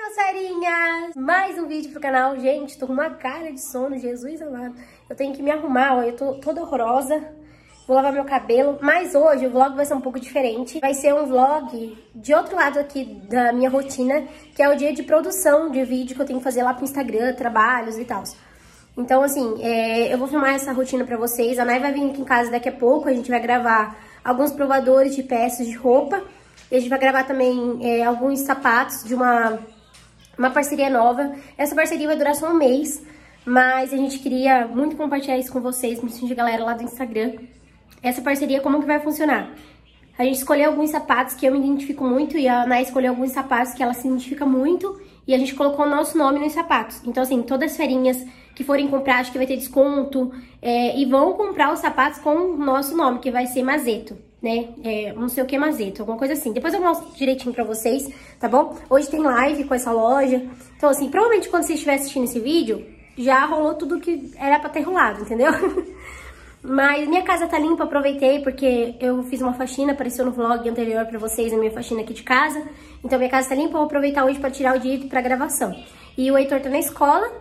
moçarinhas! Mais um vídeo pro canal. Gente, tô com uma cara de sono, Jesus amado. Eu tenho que me arrumar, ó, eu tô toda horrorosa. Vou lavar meu cabelo, mas hoje o vlog vai ser um pouco diferente. Vai ser um vlog de outro lado aqui da minha rotina, que é o dia de produção de vídeo que eu tenho que fazer lá pro Instagram, trabalhos e tal. Então, assim, eu vou filmar essa rotina pra vocês. A Nay vai vir aqui em casa daqui a pouco, a gente vai gravar alguns provadores de peças de roupa. E a gente vai gravar também alguns sapatos de uma parceria nova. Essa parceria vai durar só um mês, mas a gente queria muito compartilhar isso com vocês, principalmente a galera lá do Instagram. Essa parceria, como que vai funcionar? A gente escolheu alguns sapatos que eu me identifico muito e a Nay escolheu alguns sapatos que ela se identifica muito e a gente colocou o nosso nome nos sapatos. Então, assim, todas as ferinhas que forem comprar, acho que vai ter desconto e vão comprar os sapatos com o nosso nome, que vai ser Mazeto, né? Não sei o que é Mazeto, alguma coisa assim. Depois eu mostro direitinho pra vocês, tá bom? Hoje tem live com essa loja. Então, assim, provavelmente quando você estiver assistindo esse vídeo, já rolou tudo que era pra ter rolado, entendeu? Mas minha casa tá limpa, aproveitei porque eu fiz uma faxina, apareceu no vlog anterior pra vocês, a minha faxina aqui de casa. Então minha casa tá limpa, eu vou aproveitar hoje pra tirar o dia pra gravação. E o Heitor tá na escola.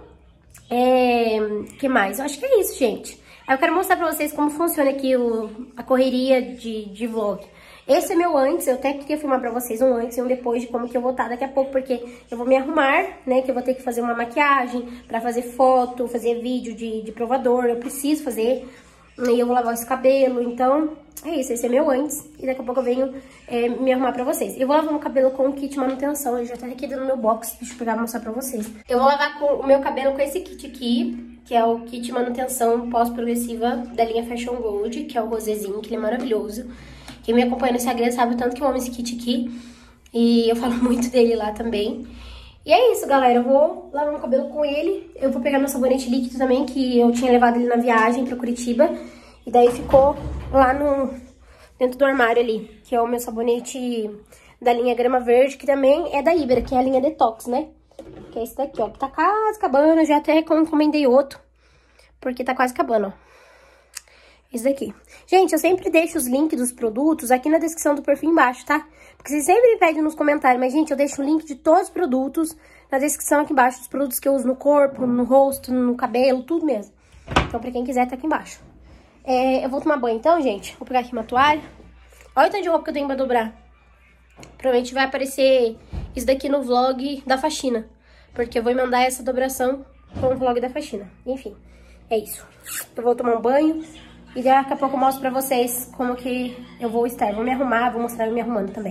Que mais? Eu acho que é isso, gente. Aí eu quero mostrar pra vocês como funciona aqui a correria de vlog. Esse é meu antes, eu até queria filmar pra vocês um antes e um depois de como que eu vou estar daqui a pouco, porque eu vou me arrumar, né, que eu vou ter que fazer uma maquiagem pra fazer foto, fazer vídeo de provador, eu preciso fazer, e eu vou lavar esse cabelo, então é isso, esse é meu antes, e daqui a pouco eu venho me arrumar pra vocês. Eu vou lavar meu cabelo com o kit manutenção, ele já tá aqui dentro do meu box, deixa eu pegar e mostrar pra vocês. Eu vou lavar o meu cabelo com esse kit aqui, que é o kit manutenção pós-progressiva da linha Fashion Gold, que é o rosézinho, que ele é maravilhoso. Quem me acompanha no Instagram sabe o tanto que eu amo esse kit aqui, e eu falo muito dele lá também. E é isso, galera, eu vou lavar meu cabelo com ele, eu vou pegar meu sabonete líquido também, que eu tinha levado ele na viagem pra Curitiba, e daí ficou lá dentro do armário ali, que é o meu sabonete da linha Grama Verde, que também é da Ibera, que é a linha Detox, né? Que é esse daqui, ó, que tá quase acabando, eu já até encomendei outro, porque tá quase acabando, ó. Esse daqui. Gente, eu sempre deixo os links dos produtos aqui na descrição do perfil embaixo, tá? Porque vocês sempre me pedem nos comentários, mas, gente, eu deixo o link de todos os produtos na descrição aqui embaixo, dos produtos que eu uso no corpo, no rosto, no cabelo, tudo mesmo. Então, pra quem quiser, tá aqui embaixo. Eu vou tomar banho então, gente. Vou pegar aqui uma toalha. Olha o tanto de roupa que eu tenho pra dobrar. Provavelmente vai aparecer isso daqui no vlog da faxina, porque eu vou mandar essa dobração com o vlog da faxina. Enfim, é isso. Eu vou tomar um banho. E daqui a pouco eu mostro pra vocês como que eu vou estar. Vou me arrumar, vou mostrar eu me arrumando também.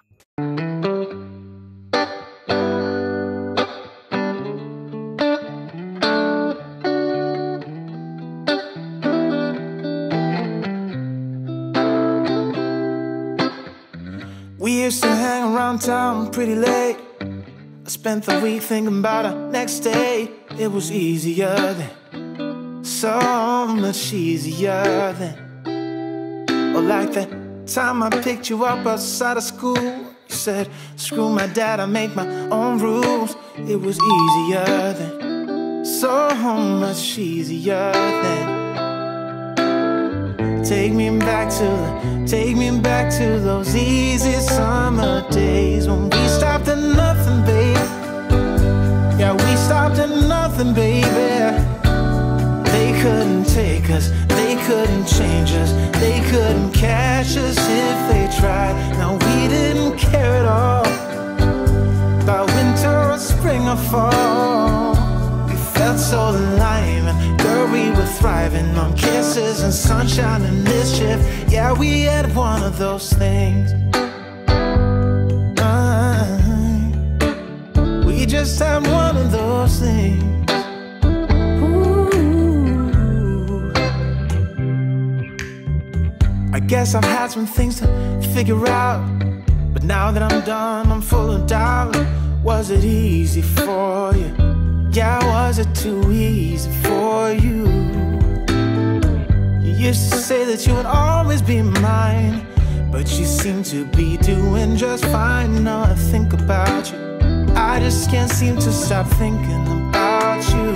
We used to hang around town pretty late. I spent the week thinking about our next day. It was easier then. So much easier then. Or like that time I picked you up outside of school. You said, screw my dad, I make my own rules. It was easier then. So much easier then. Take me back to those easy summer days when we stopped at nothing, baby. Yeah, we stopped at nothing, baby. They couldn't take us, they couldn't change us, they couldn't catch us if they tried. Now we didn't care at all about winter or spring or fall. We felt so alive and girl, we were thriving on kisses and sunshine and mischief. Yeah, we had one of those things. We just had one of those things. I guess I've had some things to figure out, but now that I'm done, I'm full of doubt. Was it easy for you? Yeah, was it too easy for you? You used to say that you would always be mine, but you seem to be doing just fine. Now I think about you, I just can't seem to stop thinking about you.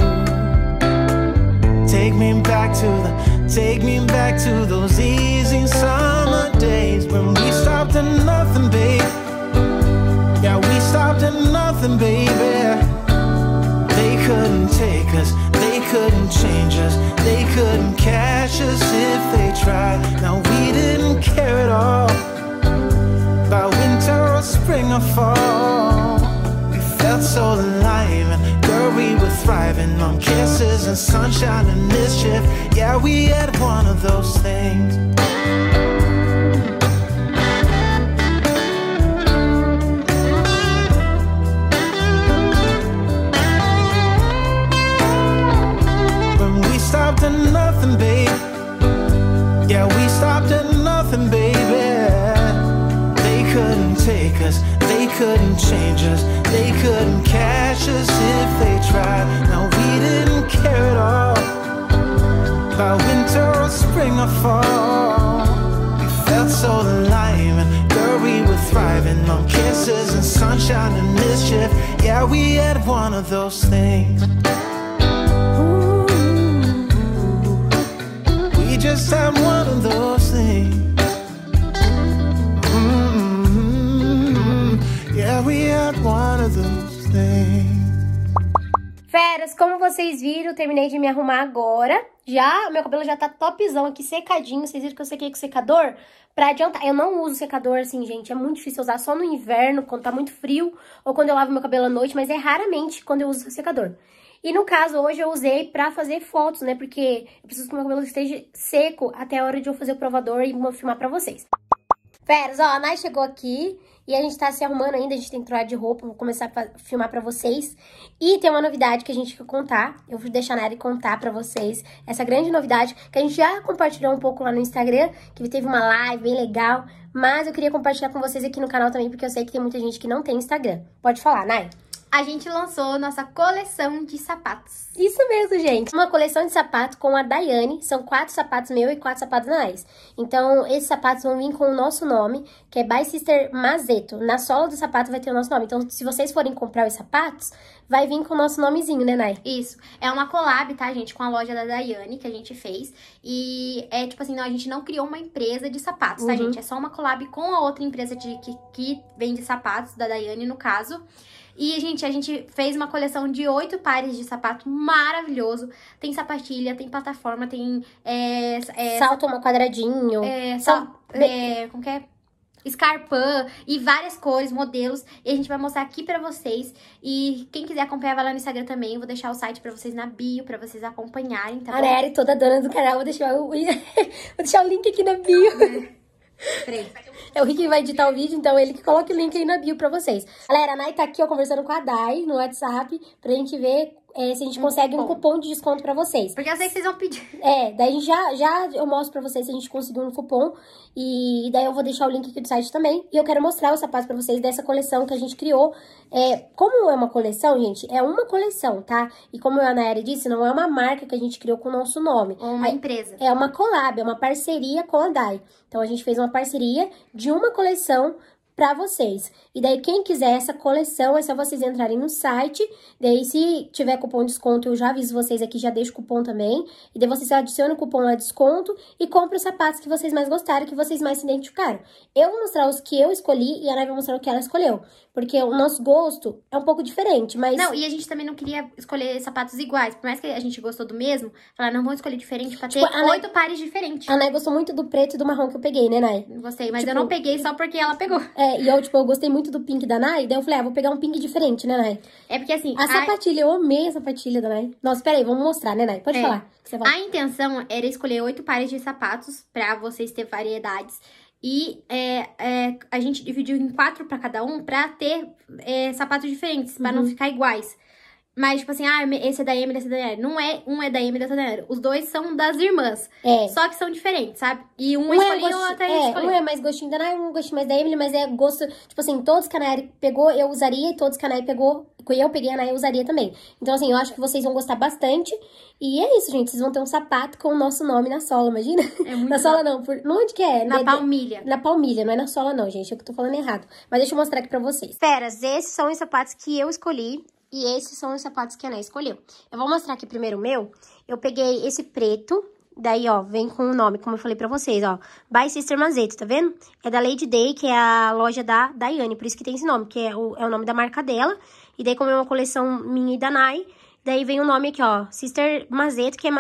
Take me back to those easy summer days when we stopped at nothing, baby. Yeah, we stopped at nothing, baby. us, they couldn't change us, they couldn't catch us if they tried. Now we didn't care at all about winter or spring or fall. We felt so alive, and girl, we were thriving on kisses and sunshine and mischief. Yeah, we had one of those things. Stopped at nothing, babe. Yeah, we stopped at nothing, baby. They couldn't take us, they couldn't change us, they couldn't catch us if they tried. Now we didn't care at all about winter or spring or fall. We felt so alive, and girl, we were thriving on kisses and sunshine and mischief. Yeah, we had one of those things. Just had one of those things. Yeah, we had one of those things. Feras, como vocês viram, eu terminei de me arrumar agora. Já, meu cabelo já tá topzão aqui, secadinho. Vocês viram que eu sequei com secador? Pra adiantar, eu não uso secador assim, gente. É muito difícil usar só no inverno, quando tá muito frio, ou quando eu lavo meu cabelo à noite, mas é raramente quando eu uso secador. E no caso, hoje eu usei pra fazer fotos, né? Porque eu preciso que o meu cabelo esteja seco até a hora de eu fazer o provador e filmar pra vocês. Feras, ó, a Nay chegou aqui e a gente tá se arrumando ainda, a gente tem que trocar de roupa, vou começar a filmar pra vocês. E tem uma novidade que a gente quer contar, eu vou deixar a Nay contar pra vocês essa grande novidade que a gente já compartilhou um pouco lá no Instagram, que teve uma live bem legal, mas eu queria compartilhar com vocês aqui no canal também, porque eu sei que tem muita gente que não tem Instagram. Pode falar, Nay. A gente lançou nossa coleção de sapatos. Isso mesmo, gente. Uma coleção de sapatos com a Daiane. São 4 sapatos meus e 4 sapatos da Anaís. Então, esses sapatos vão vir com o nosso nome, que é By Sister Mazeto. Na sola do sapato vai ter o nosso nome. Então, se vocês forem comprar os sapatos, vai vir com o nosso nomezinho, né, Nay? Isso. É uma collab, tá, gente? Com a loja da Daiane, que a gente fez. E é tipo assim, não, a gente não criou uma empresa de sapatos, tá, gente? É só uma collab com a outra empresa que vende sapatos, da Daiane, no caso. E, gente, a gente fez uma coleção de 8 pares de sapato maravilhoso. Tem sapatilha, tem plataforma, tem... salto quadradinho. Como que é? Escarpã e várias cores, modelos. E a gente vai mostrar aqui pra vocês. E quem quiser acompanhar, vai lá no Instagram também. Eu vou deixar o site pra vocês na bio, pra vocês acompanharem, tá bom? A Nery, toda dona do canal, vou deixar o link aqui na bio. É o Rick que vai editar o vídeo, então ele que coloca o link aí na bio pra vocês. Galera, a Nay tá aqui, ó, conversando com a Dai no WhatsApp, pra gente ver se a gente consegue um cupom de desconto pra vocês. Porque eu sei que vocês vão pedir. Daí a gente já eu mostro pra vocês se a gente conseguiu um cupom. E daí eu vou deixar o link aqui do site também. E eu quero mostrar os sapatos pra vocês dessa coleção que a gente criou. Como é uma coleção, gente, é uma coleção, tá? E como a Nayara disse, não é uma marca que a gente criou com o nosso nome. Ou uma empresa. É uma collab, é uma parceria com a Dai. Então a gente fez uma parceria de uma coleção pra vocês. E daí, quem quiser essa coleção, é só vocês entrarem no site. Daí, se tiver cupom de desconto, eu já aviso vocês aqui, já deixo o cupom também. E daí, vocês adicionam o cupom a desconto e compram os sapatos que vocês mais gostaram, que vocês mais se identificaram. Eu vou mostrar os que eu escolhi e a Ana vai mostrar o que ela escolheu. Porque o nosso gosto é um pouco diferente, mas... Não, e a gente também não queria escolher sapatos iguais. Por mais que a gente gostou do mesmo, falar, não, vamos escolher diferente pra ter 8 pares diferentes. A Nay gostou muito do preto e do marrom que eu peguei, né, Nay? Gostei, mas eu não peguei só porque ela pegou. E eu gostei muito do pink da Nay, daí eu falei, vou pegar um pink diferente, né, Nay? É porque assim... A sapatilha, eu amei a sapatilha da Nay. Nossa, peraí, vamos mostrar, né, Nay? Pode falar. A intenção era escolher 8 pares de sapatos pra vocês terem variedades. E a gente dividiu em 4 pra cada um pra ter sapatos diferentes, pra não ficar iguais. Mas, tipo assim, esse é da Emily, esse é da Emily. Não é, um é da Emily, outro é da Emily. Os dois são das irmãs. Só que são diferentes, sabe? E um escolheu, outra escolheu. Um é mais gostinho da Nay, um gostinho mais da Emily, mas é gosto... Tipo assim, todos que a Nay pegou, eu usaria. E todos que a Nay pegou, eu peguei, a Nay eu usaria também. Então, assim, eu acho que vocês vão gostar bastante. E é isso, gente. Vocês vão ter um sapato com o nosso nome na sola, imagina? É muito na sola não, onde que é? Na palmilha. Na palmilha, não é na sola não, gente. Eu que tô falando errado. Mas deixa eu mostrar aqui pra vocês. Feras, esses são os sapatos que eu escolhi. E esses são os sapatos que a Nay escolheu. Eu vou mostrar aqui primeiro o meu. Eu peguei esse preto. Daí, ó, vem com o nome, como eu falei pra vocês, ó. By Sister Mazeto, tá vendo? É da Lady Day, que é a loja da Daiane. Por isso que tem esse nome, que é o nome da marca dela. E daí, como é uma coleção minha e da Nay, Daí vem o nome aqui, ó, Sister Mazeto, que é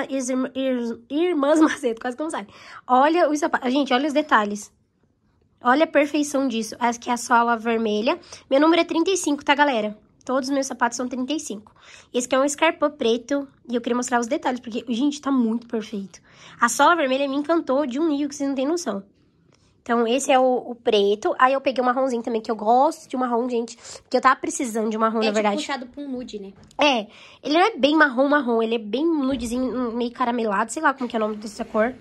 Irmãs Mazeto, quase que não sai. Olha os sapatos, gente, olha os detalhes. Olha a perfeição disso. Aqui é a sola vermelha. Meu número é 35, tá, galera? Todos os meus sapatos são 35. Esse aqui é um Scarpa preto. E eu queria mostrar os detalhes, porque, gente, tá muito perfeito. A sola vermelha me encantou de um nível que vocês não têm noção. Então, esse é o preto. Aí eu peguei um marronzinho também, que eu gosto de um marrom, gente. Porque eu tava precisando de um marrom, na verdade. É puxado pra um nude, né? É. Ele não é bem marrom. Ele é bem nudezinho, meio caramelado. Sei lá como que é o nome dessa cor.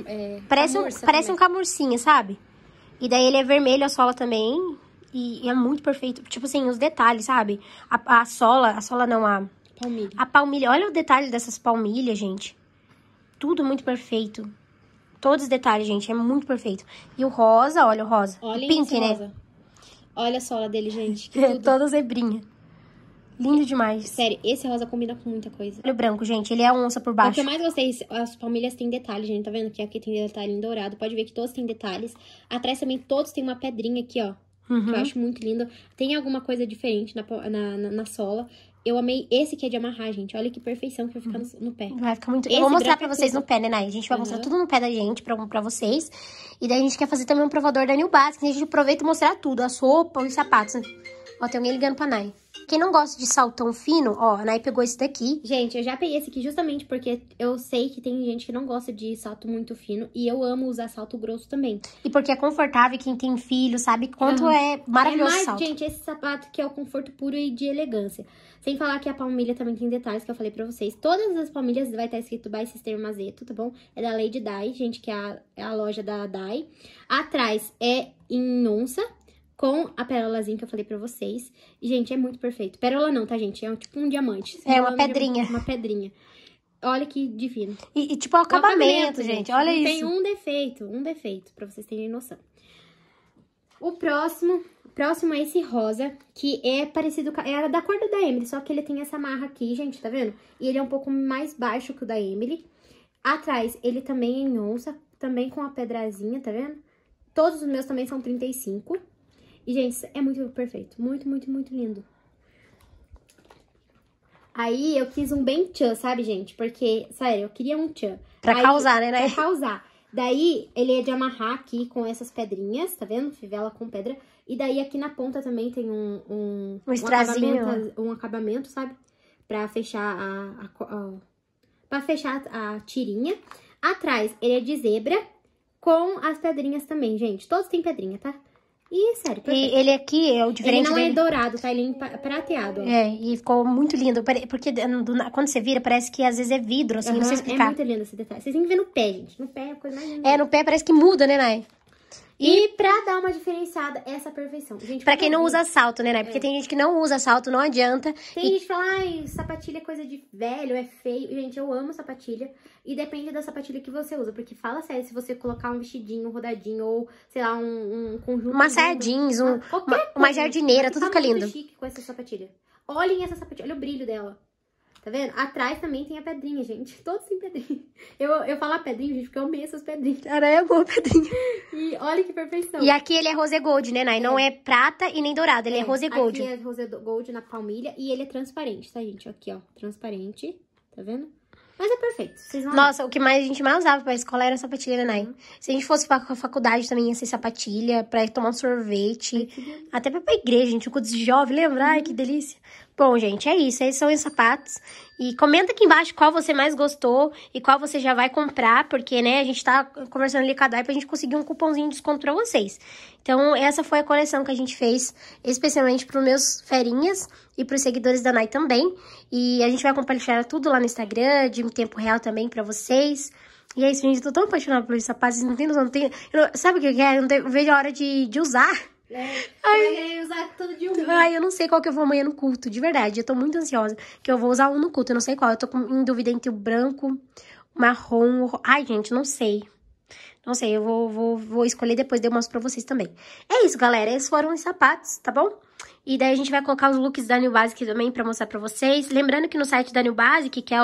Parece um camurcinho, sabe? E daí ele é vermelho, a sola também. E é muito perfeito. Tipo assim, os detalhes, sabe? A sola não, palmilha. A palmilha. Olha o detalhe dessas palmilhas, gente. Tudo muito perfeito. Todos os detalhes, gente. É muito perfeito. E o rosa, olha o rosa. Olha o pink, né? Rosa. Olha a sola dele, gente. Que tudo. Toda zebrinha. Lindo demais. Sério, esse rosa combina com muita coisa. Olha o branco, gente. Ele é onça por baixo. O que eu mais gostei, as palmilhas têm detalhes, gente. Tá vendo que aqui tem detalhe em dourado. Pode ver que todos têm detalhes. Atrás também todos têm uma pedrinha aqui, ó. Uhum. Que eu acho muito lindo. Tem alguma coisa diferente na sola. Eu amei esse que é de amarrar, gente. Olha que perfeição que vai ficar no pé. Vai ficar muito... Eu vou mostrar pra vocês no pé, né, Nay? A gente vai mostrar tudo no pé da gente pra vocês. E daí a gente quer fazer também um provador da New Basics. A gente aproveita e mostrar tudo. As roupas, os sapatos. Ó, tem alguém ligando pra Nay. Quem não gosta de saltão fino, ó, a Nay pegou esse daqui. Gente, eu já peguei esse aqui justamente porque eu sei que tem gente que não gosta de salto muito fino. E eu amo usar salto grosso também. E porque é confortável, quem tem filho sabe quanto é maravilhoso o salto. Gente, esse sapato que é o conforto puro e de elegância. Sem falar que a palmilha também tem detalhes que eu falei pra vocês. Todas as palmilhas vai estar escrito by Sister Mazeto, tá bom? É da Lady Dye, gente, que é a loja da Dye. Atrás é em onça, com a pérolazinha que eu falei pra vocês. E, gente, é muito perfeito. Pérola não, tá, gente? É tipo um diamante. É uma pedrinha. Uma pedrinha. Olha que divino. E tipo, o acabamento, gente. Olha isso. Tem um defeito, pra vocês terem noção. O próximo é esse rosa, que é parecido com... É da cor do da Emily, só que ele tem essa marra aqui, gente, tá vendo? E ele é um pouco mais baixo que o da Emily. Atrás, ele também é em onça, também com a pedrazinha, tá vendo? Todos os meus também são 35. E, gente, é muito perfeito. Muito, muito, muito lindo. Aí, eu quis um bem tchan, sabe, gente? Porque, sério, eu queria um tchan. Pra causar, né? Pra causar. Daí, ele é de amarrar aqui com essas pedrinhas, tá vendo? Fivela com pedra. E daí, aqui na ponta também tem um estrazinho. Um acabamento, sabe? Pra fechar pra fechar a tirinha. Atrás, ele é de zebra com as pedrinhas também, gente. Todos têm pedrinha, tá? E, sério, perfeito. E ele aqui é o diferente Ele não dele. é dourado, tá? Ele é prateado, ó. É, e ficou muito lindo. Porque quando você vira, parece que às vezes é vidro, assim, não sei explicar. É muito lindo esse detalhe. Vocês têm que ver no pé, gente. No pé é a coisa mais linda. É, no pé parece que muda, né, Nay? E pra dar uma diferenciada, essa perfeição. Gente, pra quem não usa salto, né, Nay? Porque tem gente que não usa salto, não adianta. Tem gente que fala, ai, sapatilha é coisa de velho, é feio. Gente, eu amo sapatilha. E depende da sapatilha que você usa. Porque fala sério, se você colocar um vestidinho, um rodadinho, ou, sei lá, um conjunto... Uma sardins, uma jardineira, tudo fica lindo. Muito chique com essa sapatilha. Olhem essa sapatilha, olha o brilho dela. Tá vendo? Atrás também tem a pedrinha, gente. Todos têm pedrinha. Eu falo a pedrinha, gente, porque eu amei essas pedrinhas. Cara, é boa pedrinha. E olha que perfeição. E aqui ele é rose gold, né, Nay? Não é prata e nem dourado, ele é rose gold. Aqui é rose gold na palmilha e ele é transparente, tá, gente? Aqui, ó, transparente. Tá vendo? Mas é perfeito. Vocês vão Nossa, o que a gente mais usava pra escola era sapatilha, né, Nay? Se a gente fosse pra faculdade também ia ser sapatilha, pra ir tomar um sorvete. Até pra ir pra igreja, gente, o culto de jovem, lembra? Ai, que delícia. Bom, gente, é isso. Esses são os sapatos. E comenta aqui embaixo qual você mais gostou e qual você já vai comprar, porque, né, a gente tá conversando ali com a Dai pra gente conseguir um cupomzinho de desconto pra vocês. Então, essa foi a coleção que a gente fez especialmente pros meus ferinhas e pros seguidores da Nay também. E a gente vai compartilhar tudo lá no Instagram, de tempo real também pra vocês. E é isso, gente. Eu tô tão apaixonada pelos sapatos, não tem noção. Sabe o que é? Eu não vejo a hora de usar. Ai, usar todo dia um. Ai, eu não sei qual que eu vou amanhã no culto, de verdade. Eu tô muito ansiosa, que eu vou usar um no culto, eu não sei qual. Eu tô em dúvida entre o branco, o marrom... Ai, gente, não sei. Não sei, eu vou escolher depois, eu mostro pra vocês também. É isso, galera. Esses foram os sapatos, tá bom? E daí a gente vai colocar os looks da New Basic também pra mostrar pra vocês. Lembrando que no site da New Basic, que é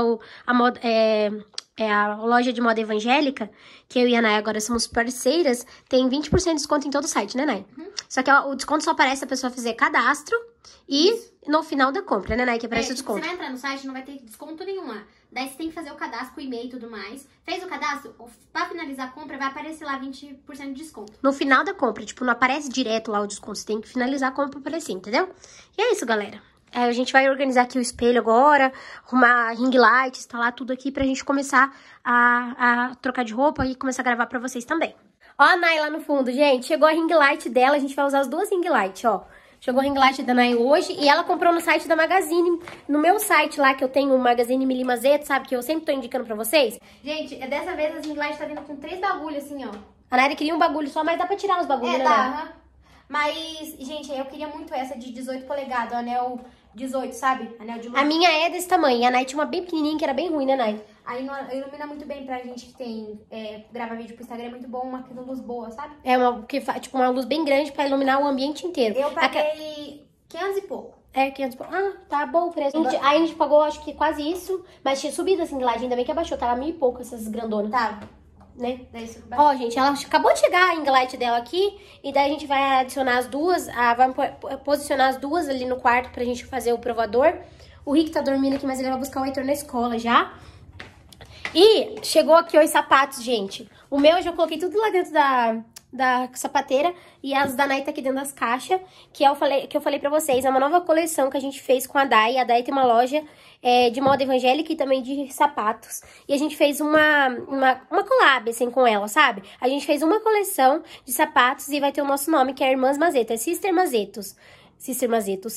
a loja de moda evangélica, que eu e a Nay agora somos parceiras, tem 20% de desconto em todo o site, né, Nay? Só que o desconto só aparece se a pessoa fizer cadastro E no final da compra, né, Nai, que aparece o desconto. Você vai entrar no site, não vai ter desconto nenhum lá. Daí você tem que fazer o cadastro com e-mail e tudo mais. Fez o cadastro, pra finalizar a compra, vai aparecer lá 20% de desconto. No final da compra, tipo, não aparece direto lá o desconto. Você tem que finalizar a compra pra aparecer, entendeu? E é isso, galera. A gente vai organizar aqui o espelho agora, arrumar ring light, instalar tudo aqui pra gente começar a trocar de roupa e começar a gravar pra vocês também. Ó a Nai lá no fundo, gente. Chegou a ring light dela, a gente vai usar as duas ring light, ó. Chegou a ring light da Nai hoje e ela comprou no site da Magazine. No meu site lá, que eu tenho o Magazine Mili Mazeto, sabe? Que eu sempre tô indicando pra vocês. Gente, dessa vez as ring light tá vindo com 3 bagulhos assim, ó. A Nai queria um bagulho só, mas dá pra tirar os bagulhos, né? Dá. Mas, gente, eu queria muito essa de 18 polegadas, o anel 18, sabe? Anel de luz. A minha é desse tamanho. E a Nai tinha uma bem pequenininha que era bem ruim, né, Nai? Aí ilumina muito bem pra gente que tem, grava vídeo pro Instagram, é muito bom, uma luz boa, sabe? É tipo uma luz bem grande pra iluminar o ambiente inteiro. Eu paguei 500 e pouco. 500 e pouco. Ah, tá bom o preço. Aí a gente pagou, acho que quase isso, mas tinha subido assim de lá, ainda bem que abaixou, tava 1.000 e pouco essas grandonas. Tava. Né? Ó, gente, ela acabou de chegar a ring light dela aqui, e daí a gente vai adicionar as duas, vai posicionar as duas ali no quarto pra gente fazer o provador. O Rick tá dormindo aqui, mas ele vai buscar o Heitor na escola já. E chegou aqui os sapatos, gente. O meu eu já coloquei tudo lá dentro da sapateira e as da Nai tá aqui dentro das caixas, que eu falei pra vocês. É uma nova coleção que a gente fez com a Dai. A Dai tem uma loja de moda evangélica e também de sapatos. E a gente fez uma collab, assim, com ela, sabe? A gente fez uma coleção de sapatos e vai ter o nosso nome, que é Irmãs Mazeto. É Sister Mazetos. Sister Mazetos.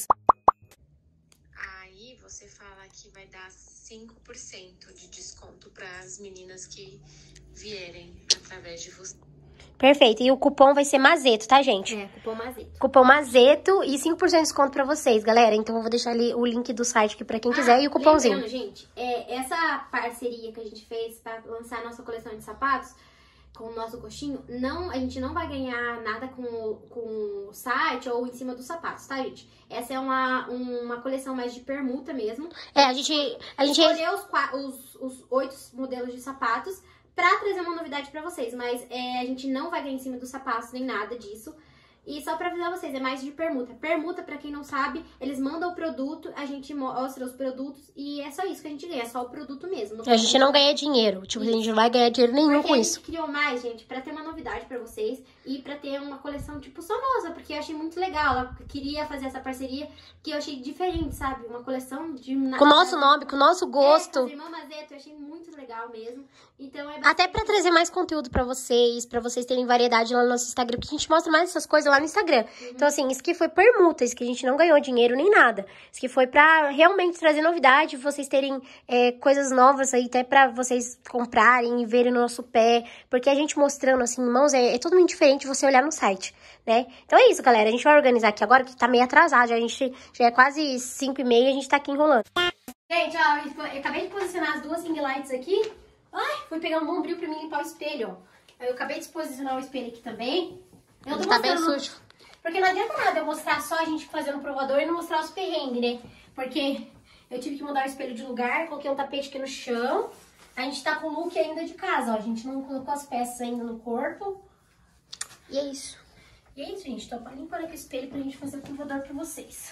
Aí você fala que vai dar 5% de desconto para as meninas que vierem através de você. Perfeito. E o cupom vai ser Mazeto, tá, gente? Cupom Mazeto. Cupom Mazeto e 5% de desconto pra vocês, galera. Então, eu vou deixar ali o link do site aqui pra quem quiser e o cupomzinho. Lembrando, gente, essa parceria que a gente fez pra lançar a nossa coleção de sapatos com o nosso coxinho, a gente não vai ganhar nada com o site ou em cima dos sapatos, tá, gente? Essa é uma coleção mais de permuta mesmo. A gente escolheu os 8 modelos de sapatos pra trazer uma novidade pra vocês, mas a gente não vai ganhar em cima dos sapatos, nem nada disso. E só pra avisar vocês, é mais de permuta. Permuta, pra quem não sabe, eles mandam o produto, a gente mostra os produtos e é só isso que a gente ganha, é só o produto mesmo. A gente não ganha dinheiro, tipo, a gente não vai ganhar dinheiro nenhum com isso. A gente criou mais, gente, pra ter uma novidade pra vocês e pra ter uma coleção, tipo, só nossa, porque eu achei muito legal. Ela queria fazer essa parceria que eu achei diferente, sabe? Uma coleção de... Com o nosso nome, com o nosso gosto. Com Irmã Mazeto, eu achei muito legal mesmo. Então, até pra trazer mais conteúdo pra vocês terem variedade lá no nosso Instagram, porque a gente mostra mais essas coisas lá no Instagram. Então, assim, isso aqui foi permuta, isso que a gente não ganhou dinheiro nem nada. Isso aqui foi pra realmente trazer novidade, vocês terem coisas novas aí, até pra vocês comprarem e verem no nosso pé. Porque a gente mostrando, assim, em mãos, é totalmente diferente você olhar no site, né? Então é isso, galera. A gente vai organizar aqui agora, que tá meio atrasado. A gente já é quase 5h30 e a gente tá aqui enrolando. Gente, ó, eu acabei de posicionar as duas ring lights aqui. Ai, fui pegar um bombril pra mim limpar o espelho, ó. Eu acabei de posicionar o espelho aqui também. Eu tô tá bem sujo. Porque não adianta nada eu mostrar só a gente fazendo o provador e não mostrar os perrengues, né? Porque eu tive que mudar o espelho de lugar, coloquei um tapete aqui no chão. A gente tá com o look ainda de casa, ó. A gente não colocou as peças ainda no corpo. E é isso. E é isso, gente. Tô limpando aqui o espelho pra gente fazer o provador pra vocês.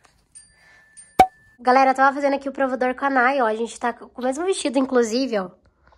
Galera, eu tava fazendo aqui o provador com a Nai, ó. A gente tá com o mesmo vestido, inclusive, ó.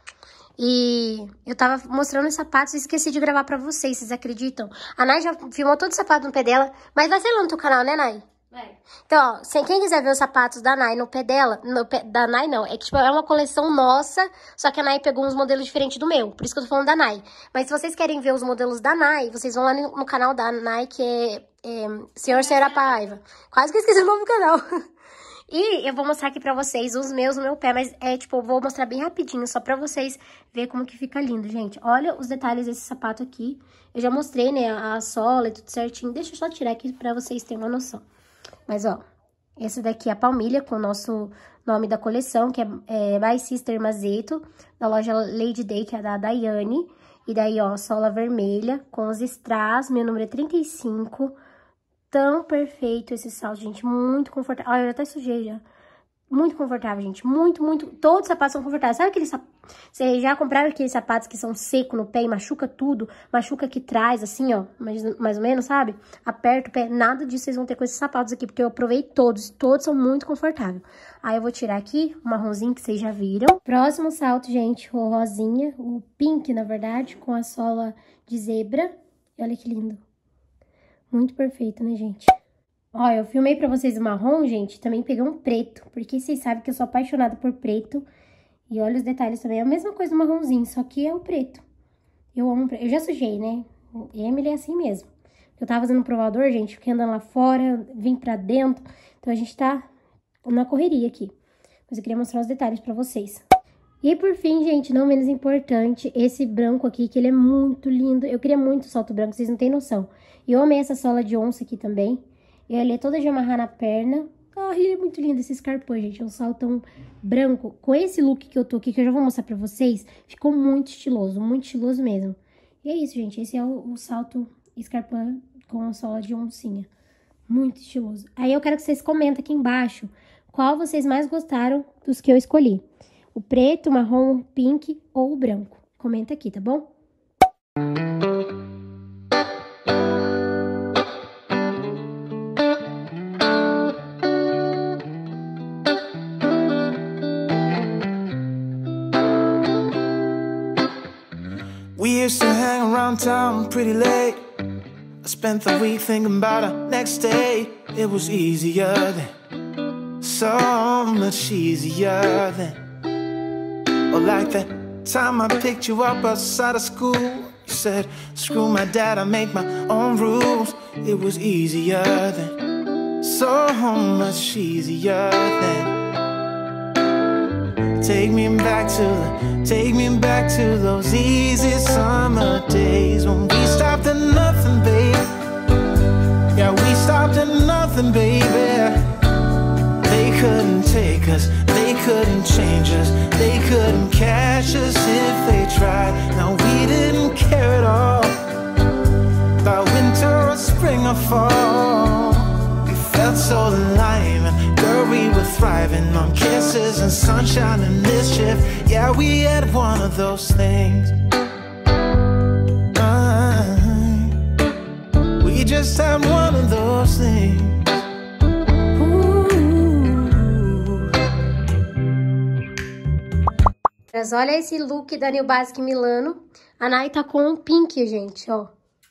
E eu tava mostrando os sapatos e esqueci de gravar pra vocês acreditam? A Nai já filmou todo o sapato no pé dela, mas vai ser lá no teu canal, né, Nai? Vai. Então, ó, quem quiser ver os sapatos da Nai no pé dela, da Nai não, é que tipo, é uma coleção nossa, só que a Nai pegou uns modelos diferentes do meu, por isso que eu tô falando da Nai. Mas se vocês querem ver os modelos da Nai, vocês vão lá no canal da Nai, que é Senhor Senhora Paiva. Quase que eu esqueci o nome do canal. E eu vou mostrar aqui pra vocês os meus no meu pé, mas tipo, eu vou mostrar bem rapidinho, só pra vocês verem como que fica lindo, gente. Olha os detalhes desse sapato aqui. Eu já mostrei, né, a sola e tudo certinho. Deixa eu só tirar aqui pra vocês terem uma noção. Mas, ó, essa daqui é a palmilha com o nosso nome da coleção, que é My Sister Mazeto, da loja Lady Day, que é da Daiane. E daí, ó, sola vermelha com os strass, meu número é 35. Tão perfeito esse salto, gente, muito confortável. Olha, eu até sujei já. Muito confortável, gente. Muito, muito. Todos os sapatos são confortáveis. Sabe aqueles sapatos? Vocês já compraram aqueles sapatos que são secos no pé e machuca tudo? Machuca aqui atrás, assim, ó. Mais ou menos, sabe? Aperta o pé. Nada disso vocês vão ter com esses sapatos aqui, porque eu provei todos. Todos são muito confortáveis. Aí eu vou tirar aqui o marronzinho que vocês já viram. Próximo salto, gente, o rosinha. O pink, na verdade, com a sola de zebra. E olha que lindo. Muito perfeito, né, gente? Ó, eu filmei pra vocês o marrom, gente, também peguei um preto, porque vocês sabem que eu sou apaixonada por preto. E olha os detalhes também, é a mesma coisa do marronzinho, só que é o preto. Eu amo preto, eu já sujei, né? Emily é assim mesmo. Eu tava fazendo um provador, gente, fiquei andando lá fora, vim pra dentro, então a gente tá na correria aqui. Mas eu queria mostrar os detalhes pra vocês. E por fim, gente, não menos importante, esse branco aqui, que ele é muito lindo. Eu queria muito o salto branco, vocês não têm noção. E eu amei essa sola de onça aqui também. Ele é toda de amarrar na perna. Ah, ele é muito lindo esse escarpão, gente. É um saltão branco. Com esse look que eu tô aqui, que eu já vou mostrar pra vocês, ficou muito estiloso mesmo. E é isso, gente. Esse é o salto escarpão com a sola de oncinha. Muito estiloso. Aí eu quero que vocês comentem aqui embaixo qual vocês mais gostaram dos que eu escolhi. O preto, o marrom, o pink ou o branco. Comenta aqui, tá bom? We used to hang around town pretty late. I spent the week thinking about our next date. It was easier then, so much easier then. Or like that time I picked you up outside of school. You said, screw my dad, I make my own rules. It was easier then, so much easier then. Take me back to those easy summer days when we stopped at nothing, baby. Yeah, we stopped at nothing, baby. They couldn't take us, they couldn't change us, they couldn't catch us if they tried. Now we didn't care at all about winter or spring or fall. We felt so alive and girl, we were thriving on kisses and sunshine and mischief. Yeah, we had one of those things. We just had one of those things. Mas olha esse look da New Basic Milano. A Nay tá com um pink, gente, ó.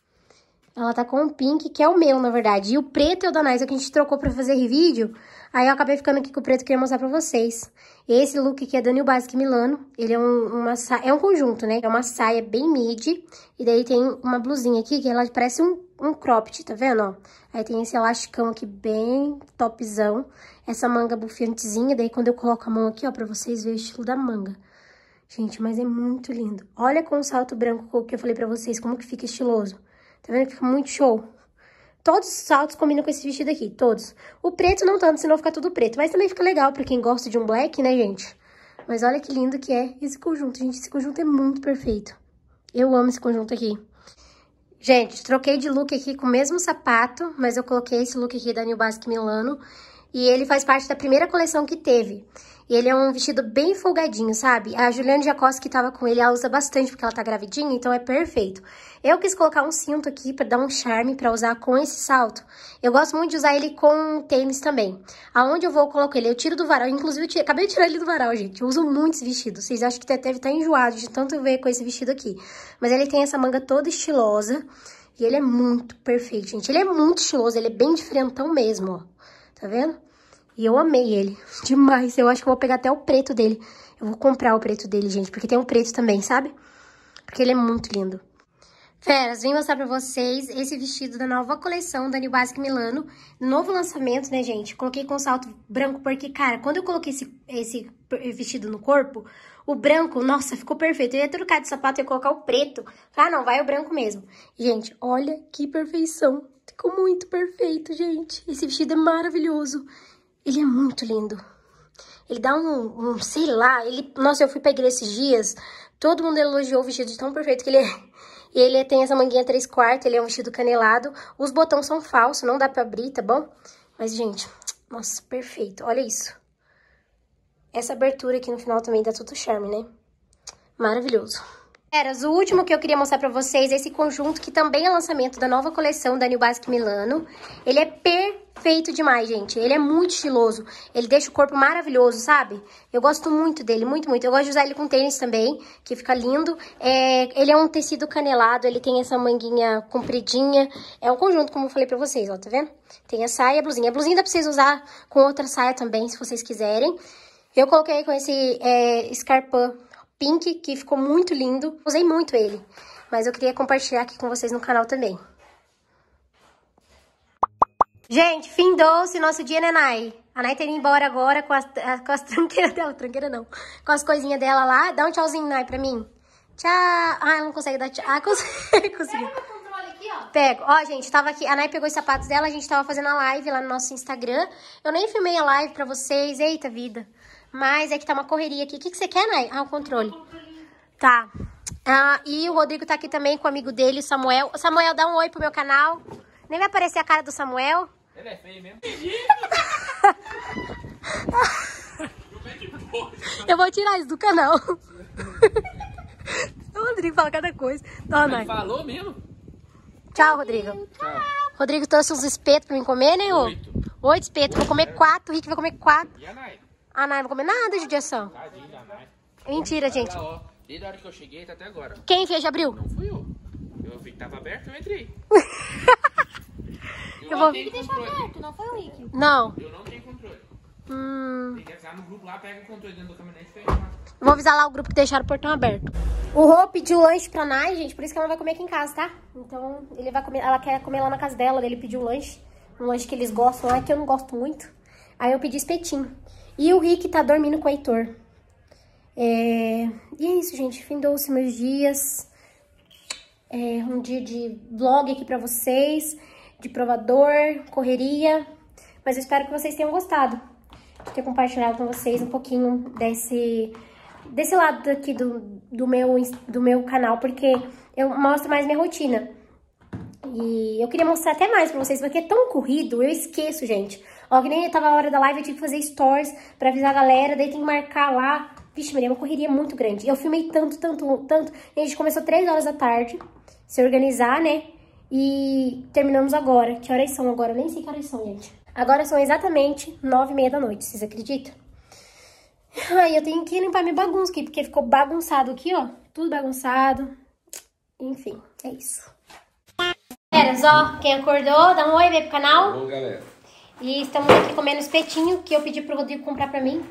Ela tá com um pink, que é o meu, na verdade. E o preto é o da Nay, só que a gente trocou pra fazer vídeo. Aí eu acabei ficando aqui com o preto que eu queria mostrar pra vocês. Esse look aqui é da New Basic Milano. Ele é é um conjunto, né? É uma saia bem midi. E daí tem uma blusinha aqui, que ela parece um cropped, tá vendo, ó? Aí tem esse elasticão aqui bem topzão. Essa manga bufantezinha. Daí quando eu coloco a mão aqui, ó, pra vocês verem o estilo da manga. Gente, mas é muito lindo. Olha com o salto branco que eu falei pra vocês, como que fica estiloso. Tá vendo que fica muito show? Todos os saltos combinam com esse vestido aqui, todos. O preto não tanto, senão fica tudo preto. Mas também fica legal pra quem gosta de um black, né, gente? Mas olha que lindo que é esse conjunto, gente. Esse conjunto é muito perfeito. Eu amo esse conjunto aqui. Gente, troquei de look aqui com o mesmo sapato, mas eu coloquei esse look aqui da New Basic Milano. E ele faz parte da primeira coleção que teve. E ele é um vestido bem folgadinho, sabe? A Juliane Jacossi, que tava com ele, ela usa bastante porque ela tá gravidinha, então é perfeito. Eu quis colocar um cinto aqui pra dar um charme, pra usar com esse salto. Eu gosto muito de usar ele com tênis também. Aonde eu vou, eu coloco ele. Eu tiro do varal, inclusive acabei de tirar ele do varal, gente. Eu uso muitos vestidos. Vocês acham que deve estar enjoado de tanto ver com esse vestido aqui. Mas ele tem essa manga toda estilosa. E ele é muito perfeito, gente. Ele é muito estiloso, ele é bem diferentão mesmo, ó. Tá vendo? E eu amei ele demais. Eu acho que eu vou pegar até o preto dele. Eu vou comprar o preto dele, gente, porque tem um preto também, sabe? Porque ele é muito lindo. Feras, vim mostrar pra vocês esse vestido da nova coleção da New Basic Milano. Novo lançamento, né, gente? Coloquei com salto branco porque, cara, quando eu coloquei esse vestido no corpo, o branco, nossa, ficou perfeito. Eu ia trocar de sapato e ia colocar o preto. Ah, não, vai o branco mesmo. Gente, olha que perfeição. Ficou muito perfeito, gente. Esse vestido é maravilhoso. Ele é muito lindo. Ele dá sei lá, nossa, eu fui pra igreja esses dias, todo mundo elogiou o vestido de tão perfeito que ele é. E ele tem essa manguinha 3/4, ele é um vestido canelado. Os botões são falsos, não dá pra abrir, tá bom? Mas, gente, nossa, perfeito. Olha isso. Essa abertura aqui no final também dá tudo charme, né? Maravilhoso. O último que eu queria mostrar pra vocês é esse conjunto que também é lançamento da nova coleção da New Basic Milano. Ele é perfeito demais, gente. Ele é muito estiloso. Ele deixa o corpo maravilhoso, sabe? Eu gosto muito dele, muito, muito. Eu gosto de usar ele com tênis também, que fica lindo. Ele é um tecido canelado, ele tem essa manguinha compridinha. É um conjunto, como eu falei pra vocês, ó, tá vendo? Tem a saia e a blusinha. A blusinha dá pra vocês usar com outra saia também, se vocês quiserem. Eu coloquei com esse escarpão pink, que ficou muito lindo. Usei muito ele, mas eu queria compartilhar aqui com vocês no canal também. Gente, findou-se nosso dia, né, Nay? A Nay tá indo embora agora com as tranqueiras dela. Tranqueira não. Com as coisinhas dela lá. Dá um tchauzinho, Nay, pra mim. Tchau. Ah, ela não consegue dar tchau. Ah, consegui. Pega o controle aqui, ó. Pego. Ó, gente, tava aqui. A Nay pegou os sapatos dela. A gente tava fazendo a live lá no nosso Instagram. Eu nem filmei a live pra vocês. Eita, vida. Mas é que tá uma correria aqui. O que você quer, Nay? Ah, o controle. Tá. E o Rodrigo tá aqui também com o amigo dele, o Samuel. Samuel, dá um oi pro meu canal. Nem vai aparecer a cara do Samuel. Ele é feio mesmo. Eu vou tirar isso do canal. O Rodrigo fala cada coisa. Não, Ele falou mesmo? Tchau, Rodrigo. Tchau. Rodrigo trouxe uns espetos pra mim comer, né, ô? 8 espetos. Vou comer 4. O Rick vai comer 4. E a Nay? A Nay não vai comer nada, judiação. Tadinho da Nay. Mentira, gente. Ó, desde a hora que eu cheguei tá até agora. Quem fez, abriu? Não fui eu. Eu vi que tava aberto, eu entrei. Eu vou... tenho controle. Aberto, não foi o Rick. Não. Eu não tenho controle. Tem que entrar no grupo lá, pega o controle dentro do caminhonete e fecha. Eu vou avisar lá o grupo que deixaram o portão aberto. O Rô pediu lanche pra Nay, gente, por isso que ela não vai comer aqui em casa, tá? Então, ele vai comer, ela quer comer lá na casa dela, ele pediu lanche. Um lanche que eles gostam lá, que eu não gosto muito. Aí eu pedi espetinho. E o Rick tá dormindo com o Heitor. E é isso, gente. Findou-se meus dias. Um dia de vlog aqui pra vocês. De provador, correria. Mas eu espero que vocês tenham gostado. De ter compartilhado com vocês um pouquinho desse lado aqui do meu canal. Porque eu mostro mais minha rotina. E eu queria mostrar até mais pra vocês, porque é tão corrido, eu esqueço, gente. Ó, que nem tava a hora da live, eu tive que fazer stories pra avisar a galera, daí tem que marcar lá. Vixe, Maria, é uma correria muito grande. Eu filmei tanto. A gente começou 3 horas da tarde, se organizar, né? E terminamos agora. Que horas são agora? Eu nem sei que horas são, gente. Agora são exatamente 9h30 da noite, vocês acreditam? Ai, eu tenho que limpar minha bagunça aqui, porque ficou bagunçado aqui, ó. Tudo bagunçado. Enfim, é isso. Ó, quem acordou, dá um oi, vem pro canal. Bom, galera. E estamos aqui comendo espetinho que eu pedi pro Rodrigo comprar pra mim.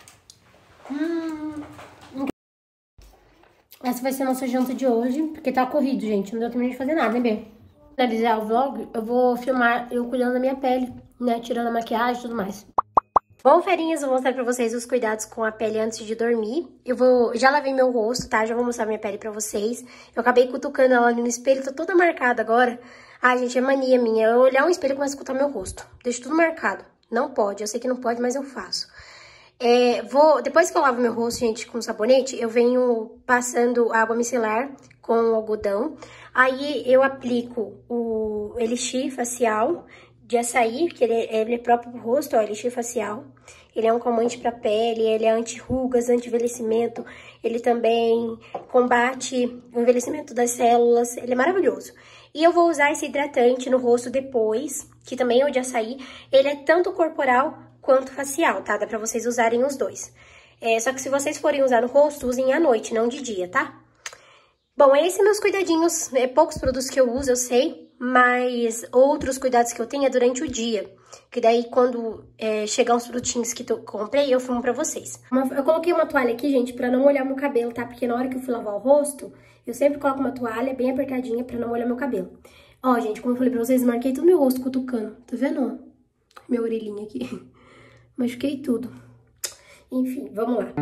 Essa vai ser a nossa janta de hoje, porque tá corrido, gente. Não deu tempo de fazer nada, né, Bê? Pra finalizar o vlog, eu vou filmar eu cuidando da minha pele, né? Tirando a maquiagem e tudo mais. Bom, ferinhas, eu vou mostrar pra vocês os cuidados com a pele antes de dormir. Já lavei meu rosto, tá? Já vou mostrar minha pele pra vocês. Eu acabei cutucando ela ali no espelho, tô toda marcada agora. Ai, gente, é mania minha. Eu olhar um espelho e começo a escutar meu rosto. Deixo tudo marcado. Não pode, eu sei que não pode, mas eu faço. Depois que eu lavo meu rosto, gente, com sabonete, eu venho passando água micelar com algodão. Aí eu aplico o Elixir facial de açaí, que ele é próprio pro rosto, ó, Elixir facial. Ele é um calmante pra pele, ele é anti-rugas, anti-envelhecimento. Ele também combate o envelhecimento das células, ele é maravilhoso. E eu vou usar esse hidratante no rosto depois, que também é o de açaí. Ele é tanto corporal quanto facial, tá? Dá pra vocês usarem os dois. Só que se vocês forem usar no rosto, usem à noite, não de dia, tá? Bom, esses meus cuidadinhos, poucos produtos que eu uso, eu sei, mas outros cuidados que eu tenho é durante o dia. Que daí, quando chegar os produtinhos que eu comprei, eu filmo pra vocês. Eu coloquei uma toalha aqui, gente, pra não molhar meu cabelo, tá? Porque na hora que eu fui lavar o rosto, eu sempre coloco uma toalha bem apertadinha pra não molhar meu cabelo. Ó, gente, como eu falei pra vocês, marquei todo meu rosto cutucando. Tá vendo? Minha orelhinha aqui. Machuquei tudo. Enfim, vamos lá.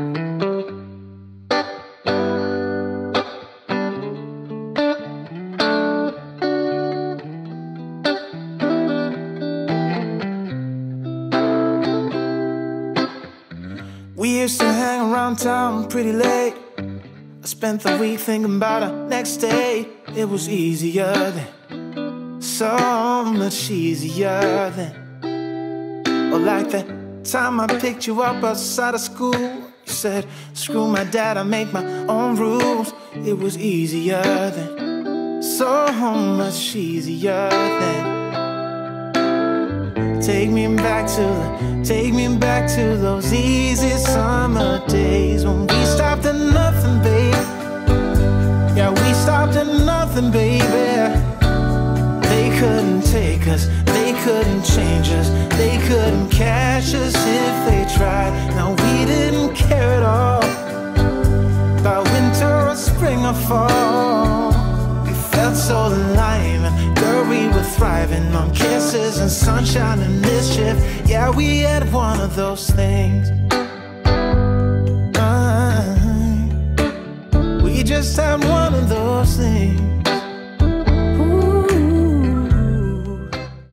We used to hang around town pretty late. I spent the week thinking about our next date. It was easier then, so much easier then. Oh, like that Time I picked you up outside of school, you said, screw my dad, I make my own rules. It was easier then, so much easier then. Take me back to those easy summer days when we stopped at nothing, babe. Yeah, we stopped at nothing, baby. They couldn't take us, they couldn't change us, they couldn't catch us if they tried. Now we didn't care at all about winter or spring or fall. We felt so alive, and girl, we were thriving on kisses and sunshine and mischief. Yeah, we had one of those things.